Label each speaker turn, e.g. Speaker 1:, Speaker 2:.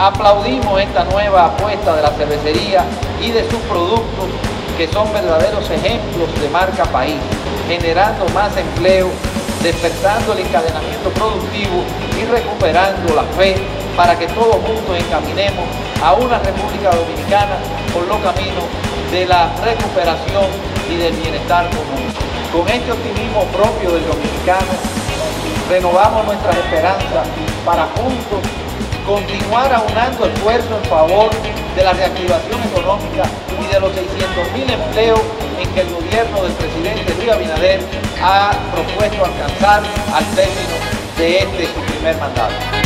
Speaker 1: Aplaudimos esta nueva apuesta de la cervecería y de sus productos, que son verdaderos ejemplos de marca país, generando más empleo, despertando el encadenamiento productivo y recuperando la fe para que todos juntos encaminemos a una República Dominicana por los caminos de la recuperación y del bienestar común. Con este optimismo propio del dominicano, renovamos nuestras esperanzas para juntos continuar aunando esfuerzos en favor de la reactivación económica y de los 600.000 empleos en que el gobierno del presidente Luis Abinader ha propuesto alcanzar al término de su primer mandato.